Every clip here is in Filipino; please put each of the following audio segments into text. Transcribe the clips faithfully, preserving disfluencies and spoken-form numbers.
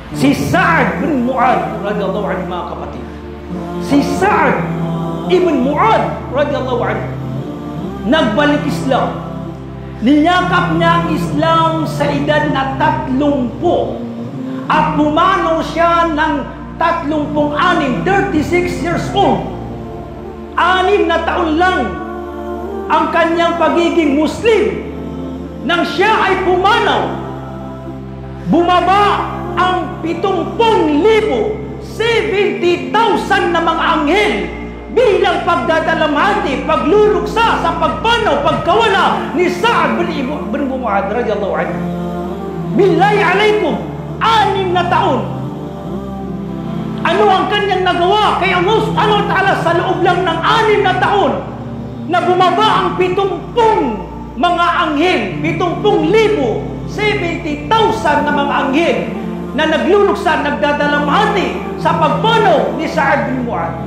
Si Sa'ad bin Mu'adh radhiyallahu anhu, mga kapatid. Si Sa'ad ibn Mu'adh radhiyallahu anhu, nagbalik Islam. Niyakap niya ang Islam sa edad na tatlumpu at pumanaw siya ng tatlumpung anim, thirty-six years old. Anim na taon lang ang kanyang pagiging Muslim nang siya ay pumanaw. Bumaba ang pitungpung libo, seventy thousand na mga anghel bilang pagdadalamhati, pagluluksa sa pagpanaw, pagkawala ni Sa'ad bin Mu'adh radhiyallahu anhu. Billahi alaikum, anim na taon. Ano ang kanyang nagawa kay Allah subhanahu wa ta'ala sa loob lang ng anim na taon na bumaba ang pitumpung mga anghel, pitumpung libo, seventy thousand na mga anghel na nagluluksa, nagdadalamhati sa pagpanaw ni Sa'ad bin Mu'adh.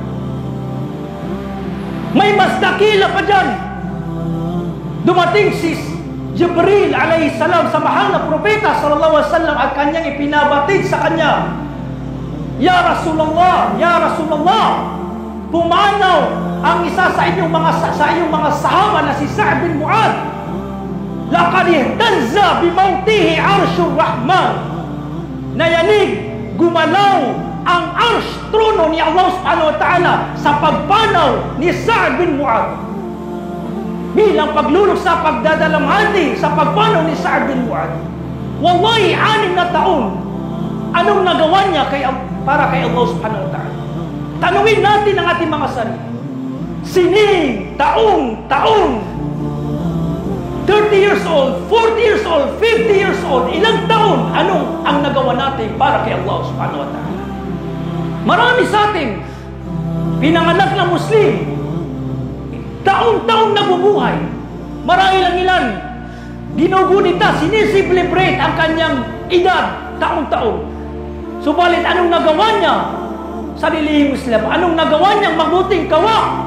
May mas dakila pa dyan. Dumating si Jibril alayhi salam sa mahal na propeta sallallahu alaihi wasallam at kanyang ipinabatid sa kanya, Ya Rasulullah, Ya Rasulullah, pumanaw ang isa sa inyong mga sa inyong mga sahaba na si Sa'ad bin Mu'adh. Laqad ihtazza bi mautihi arsyur rahman. Nayanig, gumalaw ang arsh, trono ni Allah subhanahu wa ta'ala sa pagpanaw ni Sa'ad bin Mu'adh. Bilang pagluluksa, pagdadalamhati sa pagpanaw ni Sa'ad bin Mu'adh. Wallahi, anim na taon. Anong nagawa niya kay, para kay Allah subhanahu wa ta'ala? Tanungin natin ang ating mga sarili. Sining, taong, taong, thirty years old, forty years old, fifty years old, ilang taon, anong ang nagawa natin para kay Allah subhanahu wa ta'ala? Marami sa atin, pinanganak na Muslim, taong-taong nabubuhay. Marami lang ilan, ginugunita, sinisiblebrate ang kanyang edad, taong-taon. Subalit, anong nagawa niya sa lilihing Islam? Anong nagawa niyang mabuting gawa?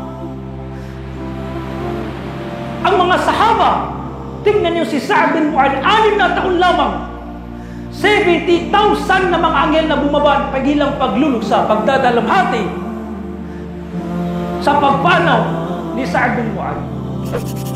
Ang mga sahaba, tingnan niyo si Sa'ad bin Mu'adh, anim na taon lamang, seventy thousand na mga anghel na bumaba pagilang pagluluksa, pagdadalamhati sa pagpanaw ni Sa'ad bin Mu'adh.